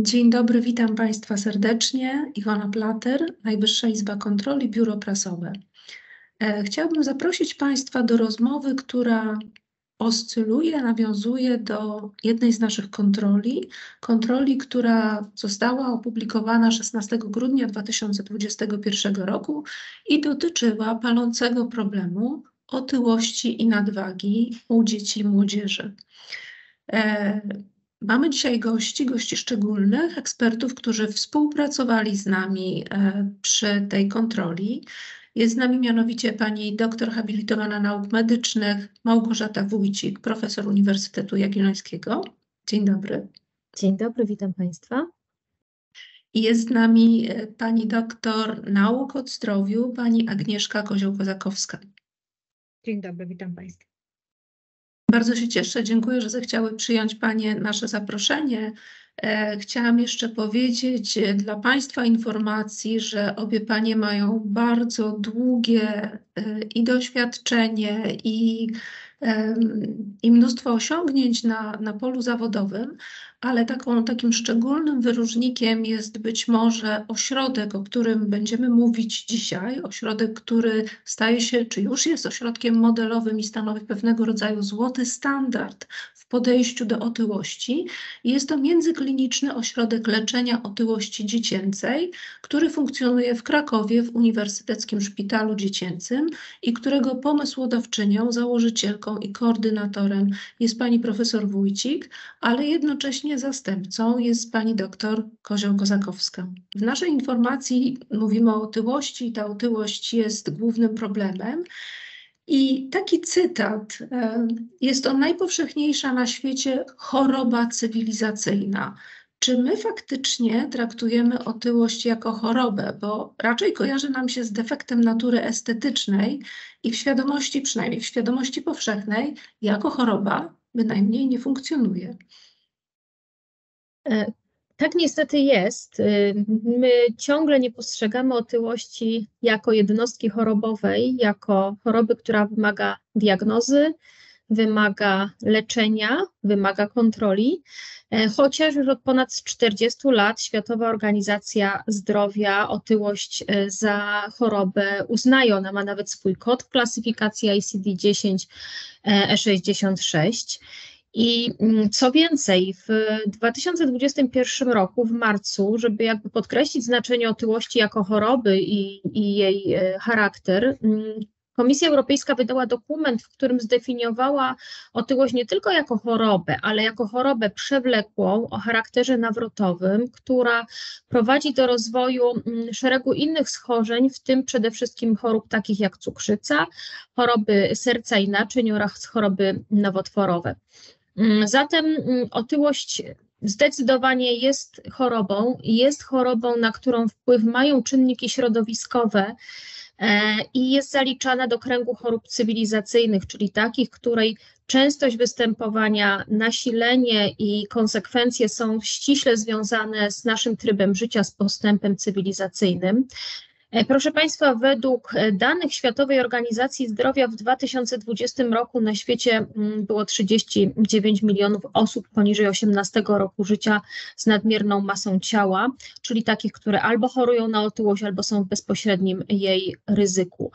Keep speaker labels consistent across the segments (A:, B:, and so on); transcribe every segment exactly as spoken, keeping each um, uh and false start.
A: Dzień dobry, witam Państwa serdecznie. Iwona Plater, Najwyższa Izba Kontroli, Biuro Prasowe. E, Chciałabym zaprosić Państwa do rozmowy, która oscyluje, nawiązuje do jednej z naszych kontroli, kontroli, która została opublikowana szesnastego grudnia dwa tysiące dwudziestego pierwszego roku i dotyczyła palącego problemu otyłości i nadwagi u dzieci i młodzieży. E, Mamy dzisiaj gości, gości szczególnych, ekspertów, którzy współpracowali z nami e, przy tej kontroli. Jest z nami mianowicie pani doktor habilitowana nauk medycznych Małgorzata Wójcik, profesor Uniwersytetu Jagiellońskiego. Dzień dobry.
B: Dzień dobry, witam Państwa.
A: I jest z nami e, pani doktor nauk o zdrowiu, pani Agnieszka Kozioł-Kozakowska.
C: Dzień dobry, witam Państwa.
A: Bardzo się cieszę, dziękuję, że zechciały przyjąć Panie nasze zaproszenie. E, chciałam jeszcze powiedzieć e, dla Państwa informacji, że obie Panie mają bardzo długie e, i doświadczenie i, e, i mnóstwo osiągnięć na, na polu zawodowym, ale taką, takim szczególnym wyróżnikiem jest być może ośrodek, o którym będziemy mówić dzisiaj, ośrodek, który staje się, czy już jest ośrodkiem modelowym i stanowi pewnego rodzaju złoty standard w podejściu do otyłości. Jest to Międzykliniczny Ośrodek Leczenia Otyłości Dziecięcej, który funkcjonuje w Krakowie w Uniwersyteckim Szpitalu Dziecięcym i którego pomysłodawczynią, założycielką i koordynatorem jest pani profesor Wójcik, ale jednocześnie zastępcą jest pani doktor Kozioł-Kozakowska. W naszej informacji mówimy o otyłości i ta otyłość jest głównym problemem. I taki cytat, jest on najpowszechniejsza na świecie choroba cywilizacyjna. Czy my faktycznie traktujemy otyłość jako chorobę, bo raczej kojarzy nam się z defektem natury estetycznej i w świadomości, przynajmniej w świadomości powszechnej, jako choroba bynajmniej nie funkcjonuje.
B: Tak niestety jest. My ciągle nie postrzegamy otyłości jako jednostki chorobowej, jako choroby, która wymaga diagnozy, wymaga leczenia, wymaga kontroli, chociaż już od ponad czterdziestu lat Światowa Organizacja Zdrowia otyłość za chorobę uznaje. Ona ma nawet swój kod w klasyfikacji I C D dziesięć E sześćdziesiąt sześć. I co więcej, w dwa tysiące dwudziestym pierwszym roku, w marcu, żeby jakby podkreślić znaczenie otyłości jako choroby i, i jej charakter, Komisja Europejska wydała dokument, w którym zdefiniowała otyłość nie tylko jako chorobę, ale jako chorobę przewlekłą o charakterze nawrotowym, która prowadzi do rozwoju szeregu innych schorzeń, w tym przede wszystkim chorób takich jak cukrzyca, choroby serca i naczyń oraz choroby nowotworowe. Zatem otyłość zdecydowanie jest chorobą, jest chorobą, na którą wpływ mają czynniki środowiskowe i jest zaliczana do kręgu chorób cywilizacyjnych, czyli takich, której częstość występowania, nasilenie i konsekwencje są ściśle związane z naszym trybem życia, z postępem cywilizacyjnym. Proszę Państwa, według danych Światowej Organizacji Zdrowia w dwa tysiące dwudziestym roku na świecie było trzydzieści dziewięć milionów osób poniżej osiemnastego roku życia z nadmierną masą ciała, czyli takich, które albo chorują na otyłość, albo są w bezpośrednim jej ryzyku.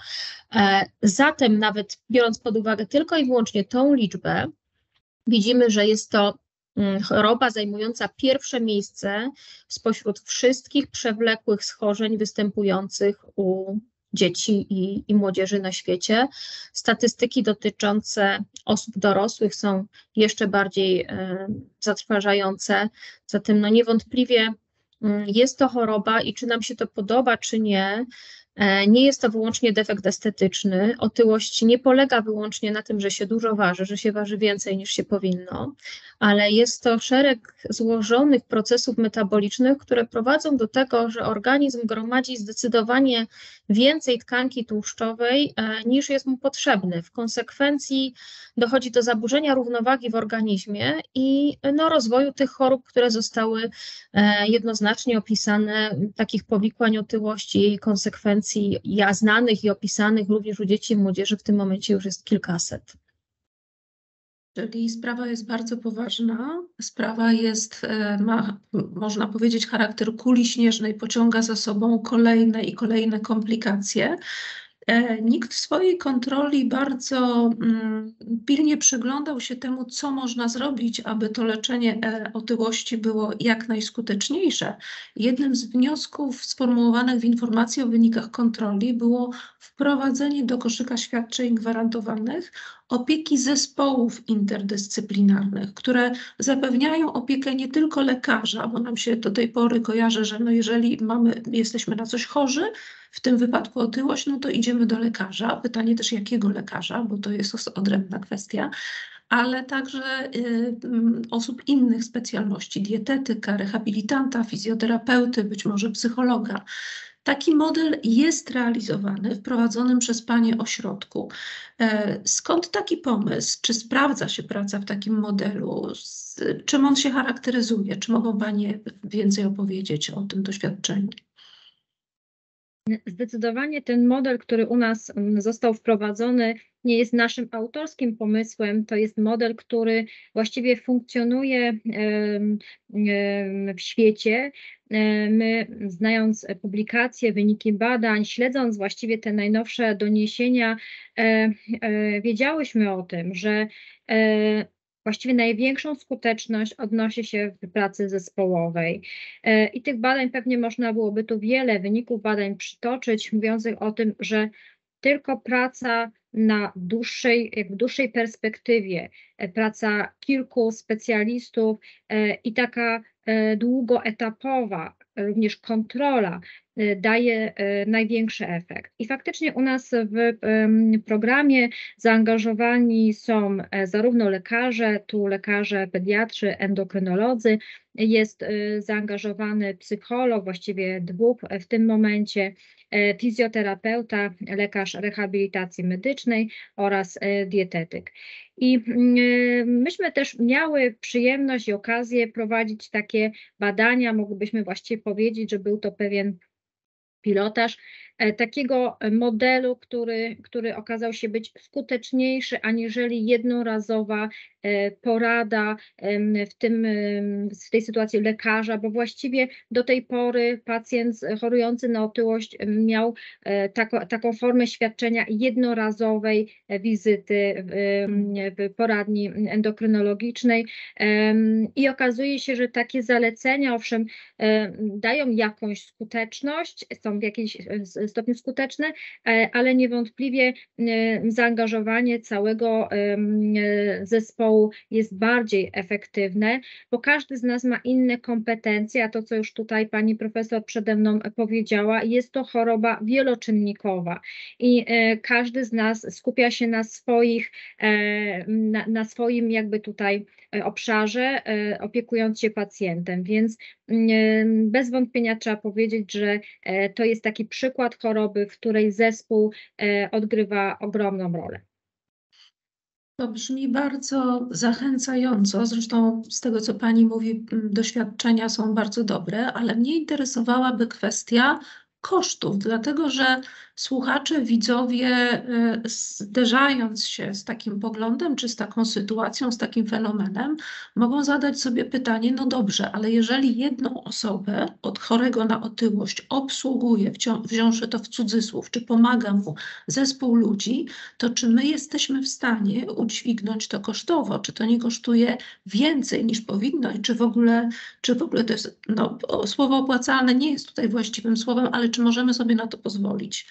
B: Zatem nawet biorąc pod uwagę tylko i wyłącznie tą liczbę, widzimy, że jest to choroba zajmująca pierwsze miejsce spośród wszystkich przewlekłych schorzeń występujących u dzieci i, i młodzieży na świecie. Statystyki dotyczące osób dorosłych są jeszcze bardziej e, zatrważające, zatem no niewątpliwie jest to choroba i czy nam się to podoba, czy nie, nie jest to wyłącznie defekt estetyczny. Otyłość nie polega wyłącznie na tym, że się dużo waży, że się waży więcej niż się powinno, ale jest to szereg złożonych procesów metabolicznych, które prowadzą do tego, że organizm gromadzi zdecydowanie więcej tkanki tłuszczowej niż jest mu potrzebny. W konsekwencji dochodzi do zaburzenia równowagi w organizmie i no, rozwoju tych chorób, które zostały jednoznacznie opisane, takich powikłań otyłości i jej konsekwencji ja znanych i opisanych również u dzieci i młodzieży w tym momencie już jest kilkaset.
A: Czyli sprawa jest bardzo poważna. Sprawa jest, e, ma, można powiedzieć, charakter kuli śnieżnej, pociąga za sobą kolejne i kolejne komplikacje. E, Nikt w swojej kontroli bardzo mm, pilnie przyglądał się temu, co można zrobić, aby to leczenie e, otyłości było jak najskuteczniejsze. Jednym z wniosków sformułowanych w informacji o wynikach kontroli było wprowadzenie do koszyka świadczeń gwarantowanych opieki zespołów interdyscyplinarnych, które zapewniają opiekę nie tylko lekarza, bo nam się do tej pory kojarzy, że no jeżeli mamy, jesteśmy na coś chorzy, w tym wypadku otyłość, no to idziemy do lekarza. Pytanie też jakiego lekarza, bo to jest odrębna kwestia, ale także y, y, osób innych specjalności, dietetyka, rehabilitanta, fizjoterapeuty, być może psychologa. Taki model jest realizowany w prowadzonym przez Panie ośrodku. E, Skąd taki pomysł? Czy sprawdza się praca w takim modelu? Z, czym on się charakteryzuje? Czy mogą Panie więcej opowiedzieć o tym doświadczeniu?
C: Zdecydowanie ten model, który u nas mm, został wprowadzony, nie jest naszym autorskim pomysłem. To jest model, który właściwie funkcjonuje em, em, w świecie. E, My, znając publikacje, wyniki badań, śledząc właściwie te najnowsze doniesienia, e, e, wiedziałyśmy o tym, że e, właściwie największą skuteczność odnosi się w pracy zespołowej. E, I tych badań pewnie można byłoby tu wiele wyników badań przytoczyć, mówiących o tym, że tylko praca na dłuższej, jak w dłuższej perspektywie, e, praca kilku specjalistów e, i taka e, długoetapowa, również kontrola e, daje e, największy efekt. I faktycznie u nas w em, programie zaangażowani są e, zarówno lekarze, tu lekarze pediatrzy, endokrynolodzy, jest e, zaangażowany psycholog, właściwie dwóch w tym momencie, e, fizjoterapeuta, lekarz rehabilitacji medycznej oraz e, dietetyk. I mm, myśmy też miały przyjemność i okazję prowadzić takie badania, moglibyśmy właściwie powiedzieć, że był to pewien pilotaż e, takiego modelu, który, który okazał się być skuteczniejszy aniżeli jednorazowa e, porada em, w, tym, em, w tej sytuacji lekarza, bo właściwie do tej pory pacjent chorujący na otyłość miał e, tako, taką formę świadczenia jednorazowej e, wizyty w, em, w poradni endokrynologicznej em, i okazuje się, że takie zalecenia, owszem, e, dają jakąś skuteczność, są w jakimś e, stopniu skuteczne, e, ale niewątpliwie e, zaangażowanie całego e, zespołu jest bardziej efektywne, bo każdy z nas ma inne kompetencje, a to, co już tutaj pani profesor przede mną powiedziała, jest to choroba wieloczynnikowa i e, każdy z nas skupia się na swoich, e, na, na swoim jakby tutaj obszarze, e, opiekując się pacjentem, więc mm, bez wątpienia trzeba powiedzieć, że e, to jest taki przykład choroby, w której zespół e, odgrywa ogromną rolę.
A: To brzmi bardzo zachęcająco. Zresztą z tego, co Pani mówi, m, doświadczenia są bardzo dobre, ale mnie interesowałaby kwestia kosztów, dlatego że słuchacze, widzowie, y, zderzając się z takim poglądem, czy z taką sytuacją, z takim fenomenem, mogą zadać sobie pytanie, no dobrze, ale jeżeli jedną osobę od chorego na otyłość obsługuje, wcią- wziąwszy to w cudzysłów, czy pomaga mu zespół ludzi, to czy my jesteśmy w stanie udźwignąć to kosztowo? Czy to nie kosztuje więcej niż powinno? I czy w ogóle, czy w ogóle to jest, no, o, słowo opłacalne nie jest tutaj właściwym słowem, ale czy możemy sobie na to pozwolić?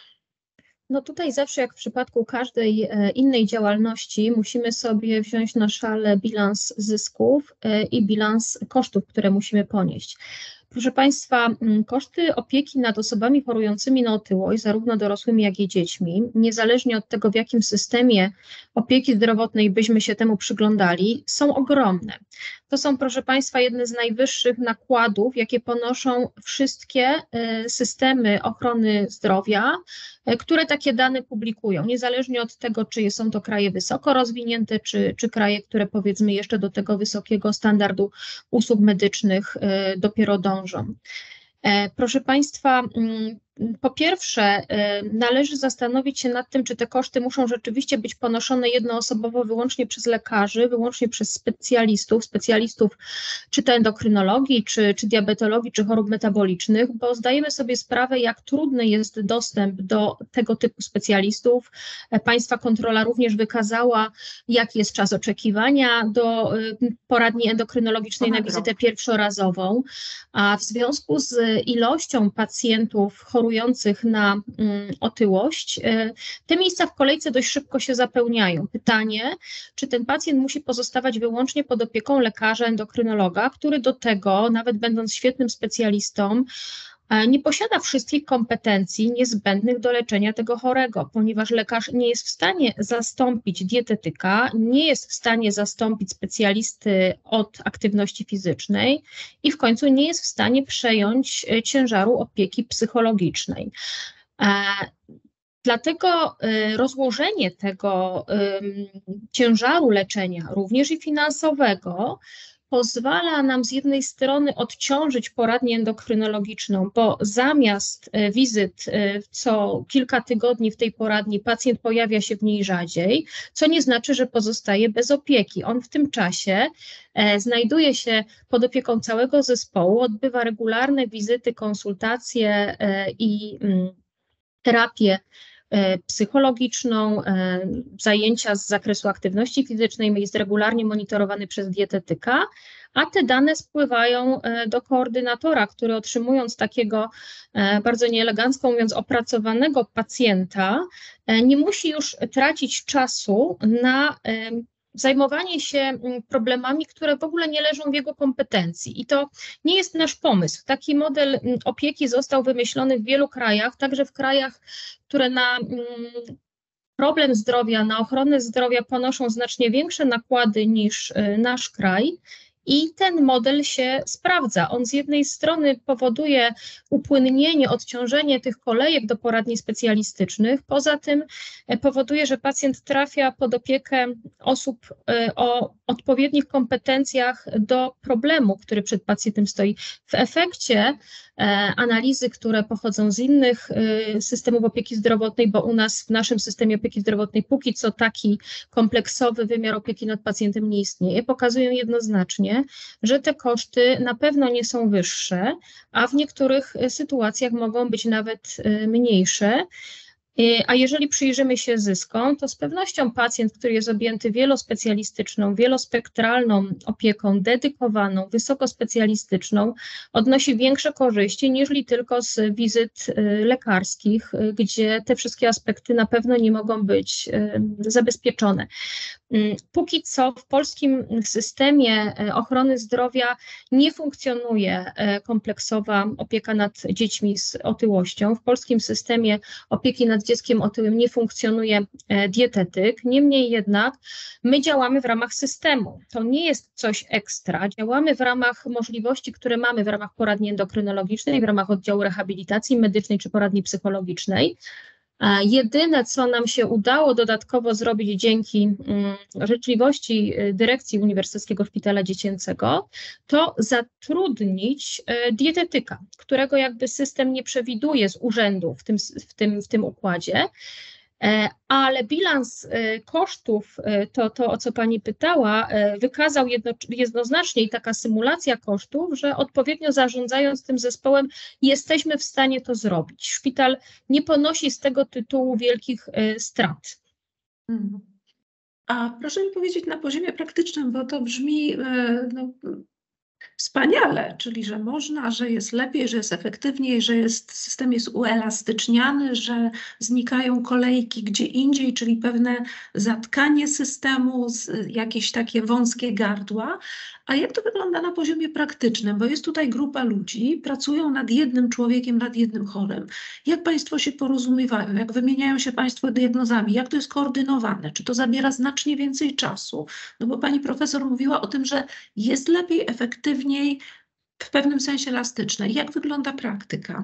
B: No tutaj zawsze jak w przypadku każdej e, innej działalności musimy sobie wziąć na szale bilans zysków e, i bilans kosztów, które musimy ponieść. Proszę Państwa, m, koszty opieki nad osobami chorującymi na otyłość, zarówno dorosłymi, jak i dziećmi, niezależnie od tego, w jakim systemie opieki zdrowotnej byśmy się temu przyglądali, są ogromne. To są, proszę Państwa, jedne z najwyższych nakładów, jakie ponoszą wszystkie e, systemy ochrony zdrowia, e, które takie dane publikują, niezależnie od tego, czy są to kraje wysoko rozwinięte, czy, czy kraje, które powiedzmy jeszcze do tego wysokiego standardu usług medycznych e, dopiero dążą. E, Proszę Państwa, mm, po pierwsze, należy zastanowić się nad tym, czy te koszty muszą rzeczywiście być ponoszone jednoosobowo wyłącznie przez lekarzy, wyłącznie przez specjalistów, specjalistów czy to endokrynologii, czy, czy diabetologii, czy chorób metabolicznych, bo zdajemy sobie sprawę, jak trudny jest dostęp do tego typu specjalistów. Państwa kontrola również wykazała, jaki jest czas oczekiwania do poradni endokrynologicznej na wizytę pierwszorazową, a w związku z ilością pacjentów chorujących na mm, otyłość, y, te miejsca w kolejce dość szybko się zapełniają. Pytanie, czy ten pacjent musi pozostawać wyłącznie pod opieką lekarza endokrynologa, który do tego, nawet będąc świetnym specjalistą, nie posiada wszystkich kompetencji niezbędnych do leczenia tego chorego, ponieważ lekarz nie jest w stanie zastąpić dietetyka, nie jest w stanie zastąpić specjalisty od aktywności fizycznej i w końcu nie jest w stanie przejąć ciężaru opieki psychologicznej. Dlatego rozłożenie tego ciężaru leczenia, również i finansowego, pozwala nam z jednej strony odciążyć poradnię endokrynologiczną, bo zamiast wizyt co kilka tygodni w tej poradni pacjent pojawia się w niej rzadziej, co nie znaczy, że pozostaje bez opieki. On w tym czasie znajduje się pod opieką całego zespołu, odbywa regularne wizyty, konsultacje i terapię psychologiczną, zajęcia z zakresu aktywności fizycznej, jest regularnie monitorowany przez dietetyka, a te dane spływają do koordynatora, który otrzymując takiego, bardzo nieelegancko mówiąc, opracowanego pacjenta, nie musi już tracić czasu na zajmowanie się problemami, które w ogóle nie leżą w jego kompetencji. I to nie jest nasz pomysł. Taki model opieki został wymyślony w wielu krajach, także w krajach, które na problem zdrowia, na ochronę zdrowia ponoszą znacznie większe nakłady niż nasz kraj. I ten model się sprawdza. On z jednej strony powoduje upłynnienie, odciążenie tych kolejek do poradni specjalistycznych, poza tym powoduje, że pacjent trafia pod opiekę osób o odpowiednich kompetencjach do problemu, który przed pacjentem stoi. W efekcie analizy, które pochodzą z innych systemów opieki zdrowotnej, bo u nas w naszym systemie opieki zdrowotnej póki co taki kompleksowy wymiar opieki nad pacjentem nie istnieje, pokazują jednoznacznie, że te koszty na pewno nie są wyższe, a w niektórych sytuacjach mogą być nawet mniejsze. A jeżeli przyjrzymy się zyskom, to z pewnością pacjent, który jest objęty wielospecjalistyczną, wielospektralną opieką, dedykowaną, wysokospecjalistyczną, odnosi większe korzyści niż tylko z wizyt lekarskich, gdzie te wszystkie aspekty na pewno nie mogą być zabezpieczone. Póki co w polskim systemie ochrony zdrowia nie funkcjonuje kompleksowa opieka nad dziećmi z otyłością. W polskim systemie opieki nad dzieckiem otyłym nie funkcjonuje dietetyk. Niemniej jednak my działamy w ramach systemu. To nie jest coś ekstra. Działamy w ramach możliwości, które mamy w ramach poradni endokrynologicznej, w ramach oddziału rehabilitacji medycznej czy poradni psychologicznej. Jedyne, co nam się udało dodatkowo zrobić dzięki życzliwości dyrekcji Uniwersyteckiego Szpitala Dziecięcego, to zatrudnić dietetyka, którego jakby system nie przewiduje z urzędu w tym, w tym, w tym układzie. Ale bilans kosztów, to, to o co Pani pytała, wykazał jedno, jednoznacznie i taka symulacja kosztów, że odpowiednio zarządzając tym zespołem jesteśmy w stanie to zrobić. Szpital nie ponosi z tego tytułu wielkich strat.
A: Mhm. A proszę mi powiedzieć na poziomie praktycznym, bo to brzmi no, wspaniale, czyli że można, że jest lepiej, że jest efektywniej, że jest, system jest uelastyczniany, że znikają kolejki gdzie indziej, czyli pewne zatkanie systemu, jakieś takie wąskie gardła. A jak to wygląda na poziomie praktycznym? Bo jest tutaj grupa ludzi, pracują nad jednym człowiekiem, nad jednym chorym. Jak Państwo się porozumiewają? Jak wymieniają się Państwo diagnozami? Jak to jest koordynowane? Czy to zabiera znacznie więcej czasu? No bo Pani profesor mówiła o tym, że jest lepiej, efektywniej, w pewnym sensie elastycznej. Jak wygląda praktyka?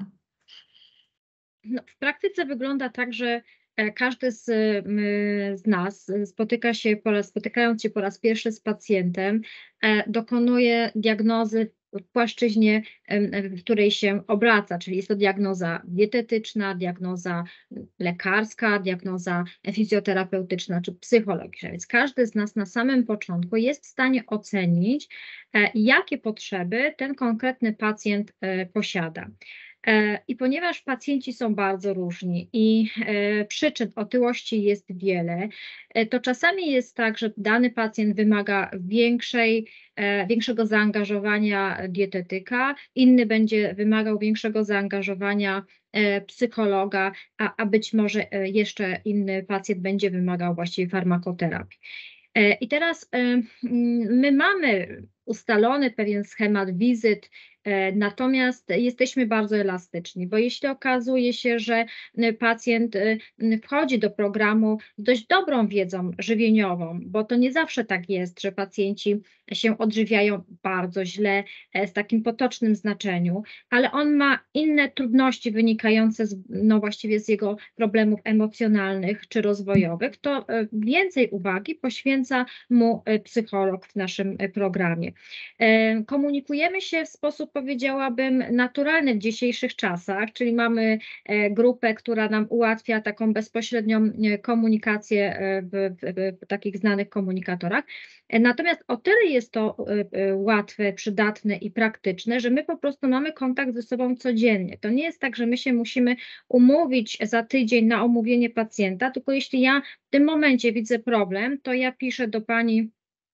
C: No, w praktyce wygląda tak, że każdy z, z nas spotyka się po raz, spotykając się po raz pierwszy z pacjentem, dokonuje diagnozy w płaszczyźnie, w której się obraca, czyli jest to diagnoza dietetyczna, diagnoza lekarska, diagnoza fizjoterapeutyczna czy psychologiczna. Więc każdy z nas na samym początku jest w stanie ocenić, jakie potrzeby ten konkretny pacjent posiada. I ponieważ pacjenci są bardzo różni i przyczyn otyłości jest wiele, to czasami jest tak, że dany pacjent wymaga większej, większego zaangażowania dietetyka, inny będzie wymagał większego zaangażowania psychologa, a, a być może jeszcze inny pacjent będzie wymagał właściwie farmakoterapii. I teraz my mamy ustalony pewien schemat wizyt, natomiast jesteśmy bardzo elastyczni, bo jeśli okazuje się, że pacjent wchodzi do programu z dość dobrą wiedzą żywieniową, bo to nie zawsze tak jest, że pacjenci się odżywiają bardzo źle, z takim potocznym znaczeniu, ale on ma inne trudności wynikające z, no właściwie z jego problemów emocjonalnych czy rozwojowych, to więcej uwagi poświęca mu psycholog w naszym programie. Komunikujemy się w sposób, powiedziałabym, naturalny w dzisiejszych czasach, czyli mamy grupę, która nam ułatwia taką bezpośrednią komunikację w, w, w takich znanych komunikatorach. Natomiast o tyle jest to łatwe, przydatne i praktyczne, że my po prostu mamy kontakt ze sobą codziennie. To nie jest tak, że my się musimy umówić za tydzień na omówienie pacjenta, tylko jeśli ja w tym momencie widzę problem, to ja piszę do pani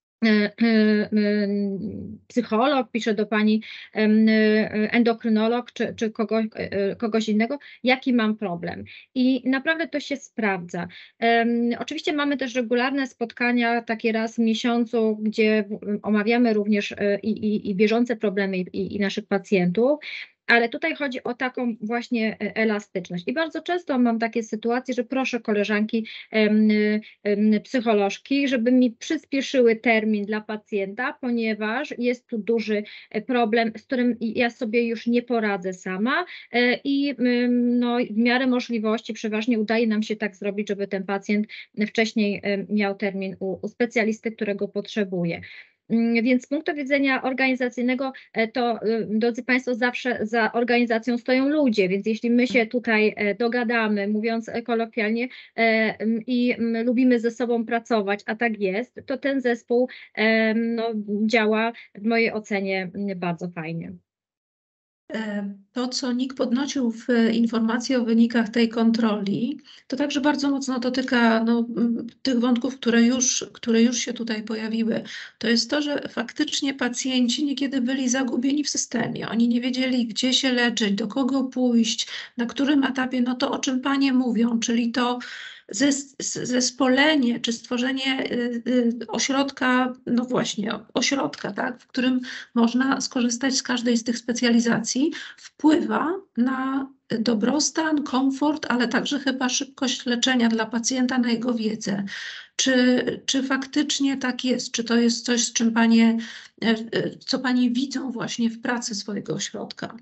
C: psycholog, pisze do pani endokrynolog czy, czy kogoś, kogoś innego, jaki mam problem. I naprawdę to się sprawdza. Um, oczywiście mamy też regularne spotkania, takie raz w miesiącu, gdzie omawiamy również i, i, i bieżące problemy i, i naszych pacjentów. Ale tutaj chodzi o taką właśnie elastyczność. I bardzo często mam takie sytuacje, że proszę koleżanki em, em, psycholożki, żeby mi przyspieszyły termin dla pacjenta, ponieważ jest tu duży problem, z którym ja sobie już nie poradzę sama e, i no, w miarę możliwości przeważnie udaje nam się tak zrobić, żeby ten pacjent wcześniej miał termin u, u specjalisty, którego potrzebuje. Więc z punktu widzenia organizacyjnego to, drodzy Państwo, zawsze za organizacją stoją ludzie, więc jeśli my się tutaj dogadamy, mówiąc kolokwialnie, i lubimy ze sobą pracować, a tak jest, to ten zespół no, działa w mojej ocenie bardzo fajnie.
A: To, co Nick podnosił w informacji o wynikach tej kontroli, to także bardzo mocno dotyka no, tych wątków, które już, które już się tutaj pojawiły. To jest to, że faktycznie pacjenci niekiedy byli zagubieni w systemie. Oni nie wiedzieli, gdzie się leczyć, do kogo pójść, na którym etapie, no to o czym panie mówią, czyli to zespolenie czy stworzenie ośrodka, no właśnie, ośrodka, tak, w którym można skorzystać z każdej z tych specjalizacji, wpływa na dobrostan, komfort, ale także chyba szybkość leczenia dla pacjenta, na jego wiedzę. Czy, czy faktycznie tak jest? Czy to jest coś, z czym panie, co panie widzą właśnie w pracy swojego ośrodka?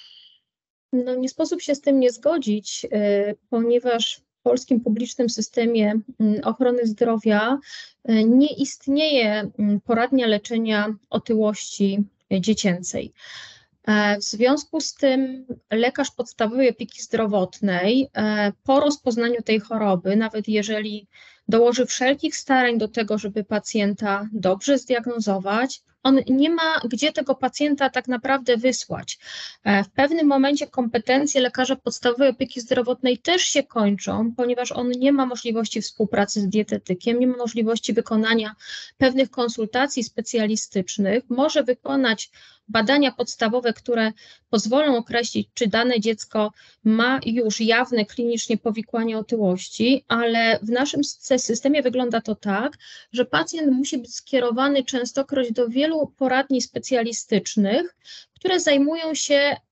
B: No, nie sposób się z tym nie zgodzić, ponieważ w polskim publicznym systemie ochrony zdrowia nie istnieje poradnia leczenia otyłości dziecięcej. W związku z tym lekarz podstawowej opieki zdrowotnej po rozpoznaniu tej choroby, nawet jeżeli dołoży wszelkich starań do tego, żeby pacjenta dobrze zdiagnozować, on nie ma gdzie tego pacjenta tak naprawdę wysłać. W pewnym momencie kompetencje lekarza podstawowej opieki zdrowotnej też się kończą, ponieważ on nie ma możliwości współpracy z dietetykiem, nie ma możliwości wykonania pewnych konsultacji specjalistycznych, może wykonać badania podstawowe, które pozwolą określić, czy dane dziecko ma już jawne klinicznie powikłanie otyłości, ale w naszym systemie wygląda to tak, że pacjent musi być skierowany częstokroć do wielu poradni specjalistycznych, które zajmują się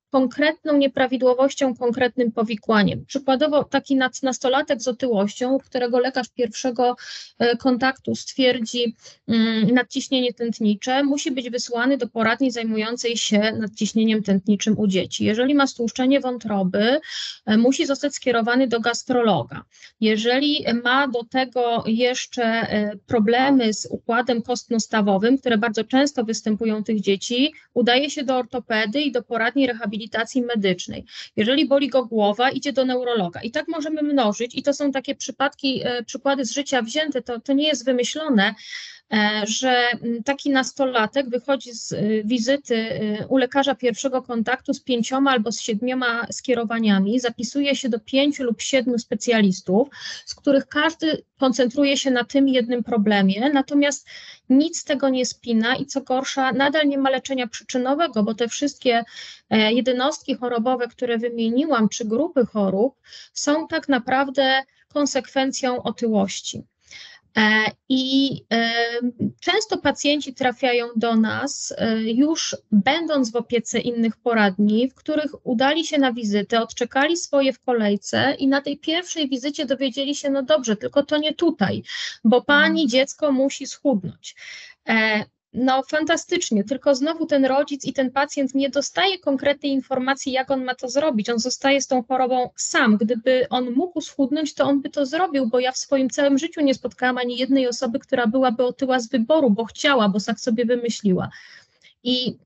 B: konkretną nieprawidłowością, konkretnym powikłaniem. Przykładowo taki nastolatek z otyłością, u którego lekarz pierwszego kontaktu stwierdzi nadciśnienie tętnicze, musi być wysłany do poradni zajmującej się nadciśnieniem tętniczym u dzieci. Jeżeli ma stłuszczenie wątroby, musi zostać skierowany do gastrologa. Jeżeli ma do tego jeszcze problemy z układem kostno-stawowym, które bardzo często występują u tych dzieci, udaje się do ortopedy i do poradni rehabilitacji medycznej. Jeżeli boli go głowa, idzie do neurologa. I tak możemy mnożyć i to są takie przypadki, przykłady z życia wzięte, to, to nie jest wymyślone, że taki nastolatek wychodzi z wizyty u lekarza pierwszego kontaktu z pięcioma albo z siedmioma skierowaniami, zapisuje się do pięciu lub siedmiu specjalistów, z których każdy koncentruje się na tym jednym problemie, natomiast nic z tego nie spina i co gorsza, nadal nie ma leczenia przyczynowego, bo te wszystkie jednostki chorobowe, które wymieniłam, czy grupy chorób, są tak naprawdę konsekwencją otyłości. I często pacjenci trafiają do nas już będąc w opiece innych poradni, w których udali się na wizytę, odczekali swoje w kolejce i na tej pierwszej wizycie dowiedzieli się, no dobrze, tylko to nie tutaj, bo pani dziecko musi schudnąć. No fantastycznie, tylko znowu ten rodzic i ten pacjent nie dostaje konkretnej informacji, jak on ma to zrobić. On zostaje z tą chorobą sam. Gdyby on mógł schudnąć, to on by to zrobił, bo ja w swoim całym życiu nie spotkałam ani jednej osoby, która byłaby otyła z wyboru, bo chciała, bo tak sobie wymyśliła. I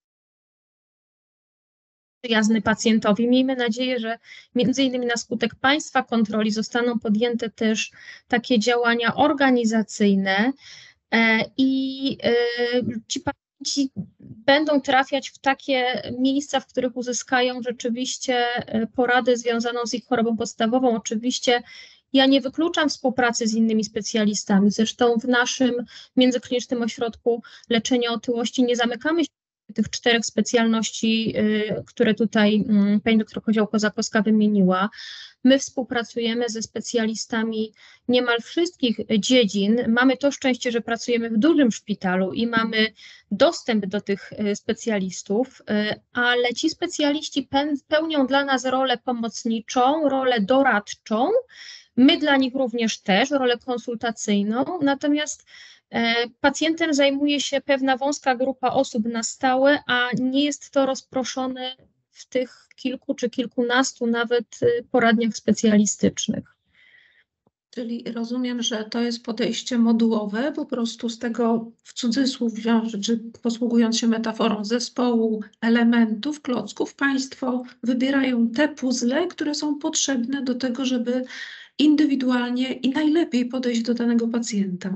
B: przyjazny pacjentowi. Miejmy nadzieję, że między innymi na skutek państwa kontroli zostaną podjęte też takie działania organizacyjne, i ci pacjenci będą trafiać w takie miejsca, w których uzyskają rzeczywiście poradę związaną z ich chorobą podstawową. Oczywiście ja nie wykluczam współpracy z innymi specjalistami, zresztą w naszym międzyklinicznym ośrodku leczenia otyłości nie zamykamy się tych czterech specjalności, które tutaj pani doktor Kozioł-Kozakowska wymieniła. My współpracujemy ze specjalistami niemal wszystkich dziedzin. Mamy to szczęście, że pracujemy w dużym szpitalu i mamy dostęp do tych specjalistów, ale ci specjaliści pełnią dla nas rolę pomocniczą, rolę doradczą. My dla nich również też rolę konsultacyjną, natomiast pacjentem zajmuje się pewna wąska grupa osób na stałe, a nie jest to rozproszone w tych kilku czy kilkunastu nawet poradniach specjalistycznych.
A: Czyli rozumiem, że to jest podejście modułowe, po prostu z tego w cudzysłów wziąć, czy posługując się metaforą zespołu elementów, klocków, Państwo wybierają te puzzle, które są potrzebne do tego, żeby indywidualnie i najlepiej podejść do danego pacjenta.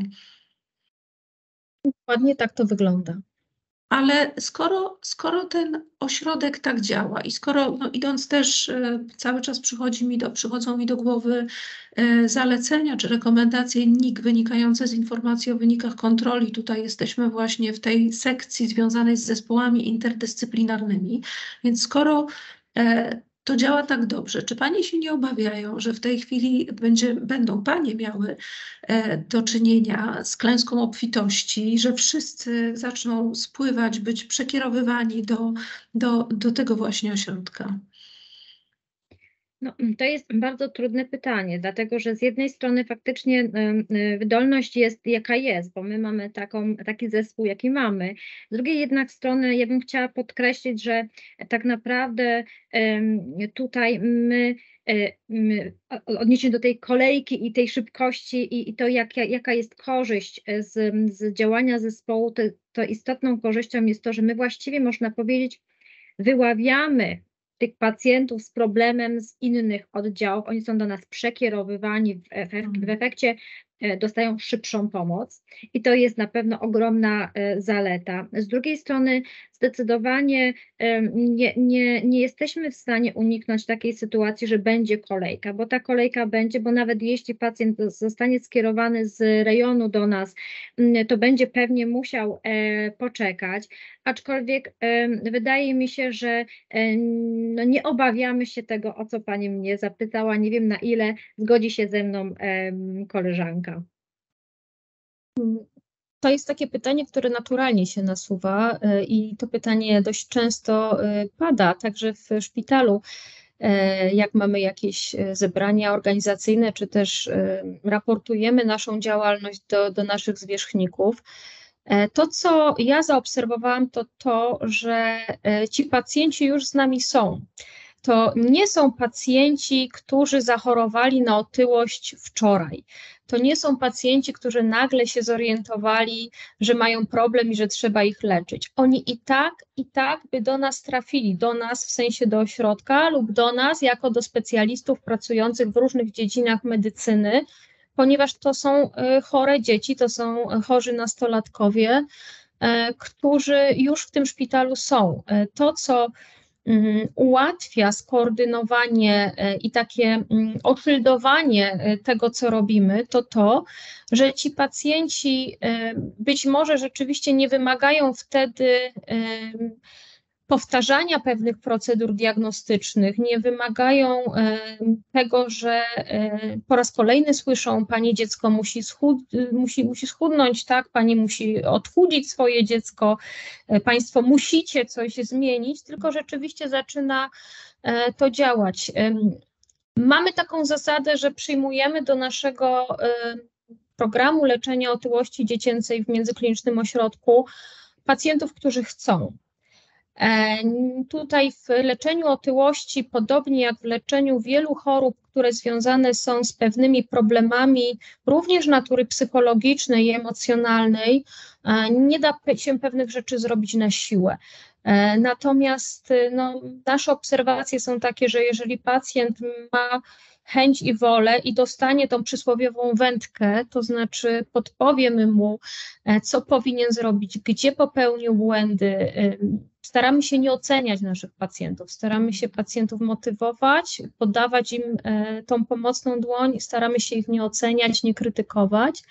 B: Dokładnie tak to wygląda.
A: Ale skoro, skoro ten ośrodek tak działa i skoro no, idąc też e, cały czas przychodzi mi do, przychodzą mi do głowy e, zalecenia czy rekomendacje N I K wynikające z informacji o wynikach kontroli, tutaj jesteśmy właśnie w tej sekcji związanej z zespołami interdyscyplinarnymi, więc skoro e, to działa tak dobrze, czy Panie się nie obawiają, że w tej chwili będzie, będą Panie miały e, do czynienia z klęską obfitości, że wszyscy zaczną spływać, być przekierowywani do, do, do tego właśnie ośrodka?
C: No, to jest bardzo trudne pytanie, dlatego że z jednej strony faktycznie y, y, wydolność jest jaka jest, bo my mamy taką, taki zespół, jaki mamy. Z drugiej jednak strony ja bym chciała podkreślić, że tak naprawdę y, tutaj my, y, my odniesienie do tej kolejki i tej szybkości i, i to jak, jaka jest korzyść z, z działania zespołu, to, to istotną korzyścią jest to, że my właściwie można powiedzieć wyławiamy tych pacjentów z problemem z innych oddziałów, oni są do nas przekierowywani, w, efek w efekcie dostają szybszą pomoc i to jest na pewno ogromna zaleta. Z drugiej strony zdecydowanie nie, nie, nie jesteśmy w stanie uniknąć takiej sytuacji, że będzie kolejka, bo ta kolejka będzie, bo nawet jeśli pacjent zostanie skierowany z rejonu do nas, to będzie pewnie musiał poczekać, aczkolwiek wydaje mi się, że no nie obawiamy się tego, o co Pani mnie zapytała, nie wiem na ile zgodzi się ze mną koleżanka.
B: To jest takie pytanie, które naturalnie się nasuwa y, i to pytanie dość często y, pada, także w szpitalu, y, jak mamy jakieś y, zebrania organizacyjne, czy też y, raportujemy naszą działalność do, do naszych zwierzchników. E, To, co ja zaobserwowałam, to to, że e, ci pacjenci już z nami są. To nie są pacjenci, którzy zachorowali na otyłość wczoraj. To nie są pacjenci, którzy nagle się zorientowali, że mają problem i że trzeba ich leczyć. Oni i tak, i tak by do nas trafili, do nas w sensie do ośrodka lub do nas jako do specjalistów pracujących w różnych dziedzinach medycyny, ponieważ to są e, chore dzieci, to są chorzy nastolatkowie, e, którzy już w tym szpitalu są. E, To, co mm, ułatwia skoordynowanie e, i takie mm, oszyldowanie e, tego, co robimy, to to, że ci pacjenci e, być może rzeczywiście nie wymagają wtedy e, powtarzania pewnych procedur diagnostycznych, nie wymagają e, tego, że e, po raz kolejny słyszą, pani dziecko musi, schud, musi, musi schudnąć, tak, pani musi odchudzić swoje dziecko, e, państwo musicie coś zmienić, tylko rzeczywiście zaczyna e, to działać. E, Mamy taką zasadę, że przyjmujemy do naszego e, programu leczenia otyłości dziecięcej w międzyklinicznym ośrodku pacjentów, którzy chcą. E, Tutaj w leczeniu otyłości, podobnie jak w leczeniu wielu chorób, które związane są z pewnymi problemami, również natury psychologicznej i emocjonalnej, e, nie da się pewnych rzeczy zrobić na siłę. E, Natomiast no, nasze obserwacje są takie, że jeżeli pacjent ma chęć i wolę i dostanie tą przysłowiową wędkę, to znaczy podpowiemy mu, e, co powinien zrobić, gdzie popełnił błędy. e, Staramy się nie oceniać naszych pacjentów, staramy się pacjentów motywować, podawać im e, tą pomocną dłoń, staramy się ich nie oceniać, nie krytykować.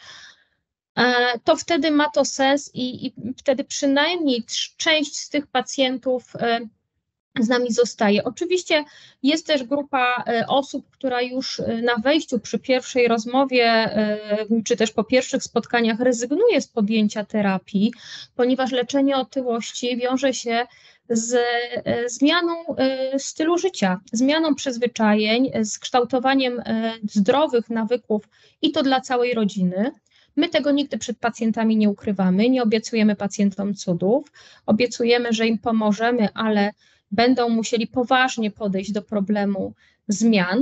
B: E, To wtedy ma to sens i, i wtedy przynajmniej trz- część z tych pacjentów e, z nami zostaje. Oczywiście jest też grupa e, osób, która już e, na wejściu przy pierwszej rozmowie, e, czy też po pierwszych spotkaniach rezygnuje z podjęcia terapii, ponieważ leczenie otyłości wiąże się z e, zmianą e, stylu życia, zmianą przyzwyczajeń, z kształtowaniem e, zdrowych nawyków i to dla całej rodziny. My tego nigdy przed pacjentami nie ukrywamy, nie obiecujemy pacjentom cudów, obiecujemy, że im pomożemy, ale będą musieli poważnie podejść do problemu zmian.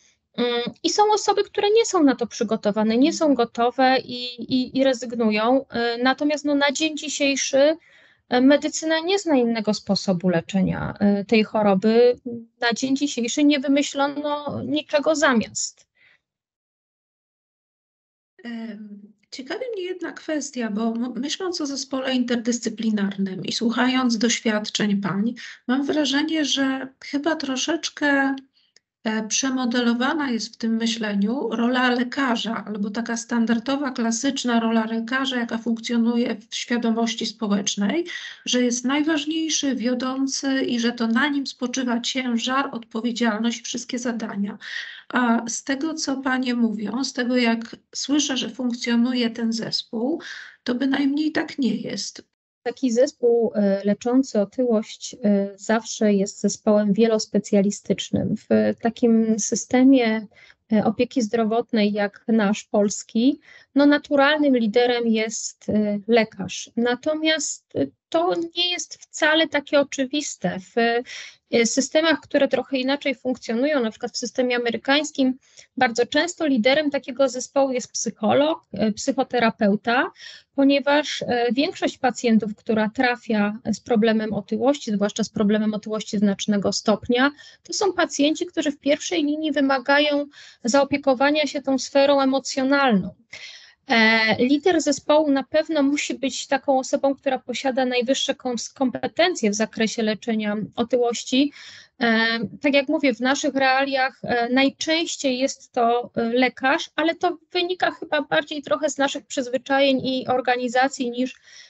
B: I są osoby, które nie są na to przygotowane, nie są gotowe i, i, i rezygnują. Natomiast no, na dzień dzisiejszy medycyna nie zna innego sposobu leczenia tej choroby. Na dzień dzisiejszy nie wymyślono niczego zamiast.
A: Em, Ciekawi mnie jedna kwestia, bo m- myśląc o zespole interdyscyplinarnym i słuchając doświadczeń pań, mam wrażenie, że chyba troszeczkę e, przemodelowana jest w tym myśleniu rola lekarza, albo taka standardowa, klasyczna rola lekarza, jaka funkcjonuje w świadomości społecznej, że jest najważniejszy, wiodący i że to na nim spoczywa ciężar, odpowiedzialność, wszystkie zadania. A z tego, co panie mówią, z tego, jak słyszę, że funkcjonuje ten zespół, to bynajmniej tak nie jest.
B: Taki zespół e, leczący otyłość e, zawsze jest zespołem wielospecjalistycznym. W takim systemie e, opieki zdrowotnej jak nasz polski, no naturalnym liderem jest e, lekarz. Natomiast e, to nie jest wcale takie oczywiste. W e, systemach, które trochę inaczej funkcjonują, na przykład w systemie amerykańskim, bardzo często liderem takiego zespołu jest psycholog, e, psychoterapeuta, ponieważ e, większość pacjentów, która trafia z problemem otyłości, zwłaszcza z problemem otyłości znacznego stopnia, to są pacjenci, którzy w pierwszej linii wymagają zaopiekowania się tą sferą emocjonalną. E, Lider zespołu na pewno musi być taką osobą, która posiada najwyższe kom- kompetencje w zakresie leczenia otyłości. E, Tak jak mówię, w naszych realiach e, najczęściej jest to e, lekarz, ale to wynika chyba bardziej trochę z naszych przyzwyczajeń i organizacji niż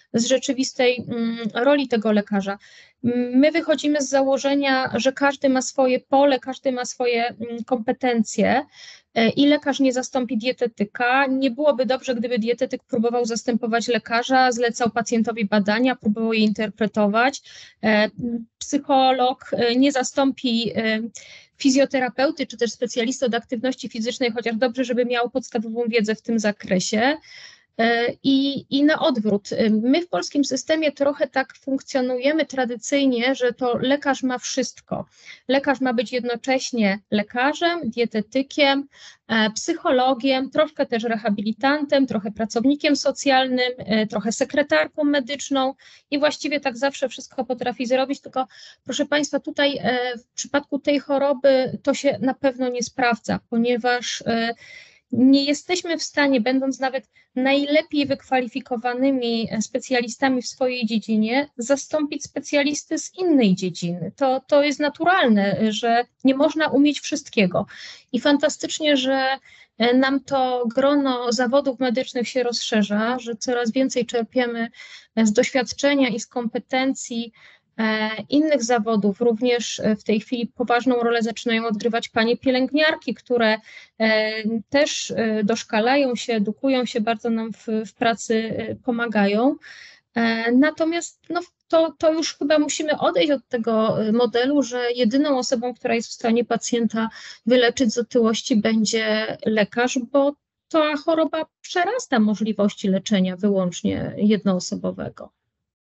B: z rzeczywistej roli tego lekarza. My wychodzimy z założenia, że każdy ma swoje pole, każdy ma swoje kompetencje i lekarz nie zastąpi dietetyka. Nie byłoby dobrze, gdyby dietetyk próbował zastępować lekarza, zlecał pacjentowi badania, próbował je interpretować. Psycholog nie zastąpi fizjoterapeuty czy też specjalisty od aktywności fizycznej, chociaż dobrze, żeby miał podstawową wiedzę w tym zakresie. I, I na odwrót, my w polskim systemie trochę tak funkcjonujemy tradycyjnie, że to lekarz ma wszystko. Lekarz ma być jednocześnie lekarzem, dietetykiem, psychologiem, troszkę też rehabilitantem, trochę pracownikiem socjalnym, trochę sekretarką medyczną i właściwie tak zawsze wszystko potrafi zrobić, tylko proszę Państwa, tutaj w przypadku tej choroby to się na pewno nie sprawdza, ponieważ nie jesteśmy w stanie, będąc nawet najlepiej wykwalifikowanymi specjalistami w swojej dziedzinie, zastąpić specjalisty z innej dziedziny. To, to jest naturalne, że nie można umieć wszystkiego. I fantastycznie, że nam to grono zawodów medycznych się rozszerza, że coraz więcej czerpiemy z doświadczenia i z kompetencji innych zawodów. Również w tej chwili poważną rolę zaczynają odgrywać panie pielęgniarki, które też doszkalają się, edukują się, bardzo nam w, w pracy pomagają. Natomiast no, to, to już chyba musimy odejść od tego modelu, że jedyną osobą, która jest w stanie pacjenta wyleczyć z otyłości, będzie lekarz, bo ta choroba przerasta możliwości leczenia wyłącznie jednoosobowego.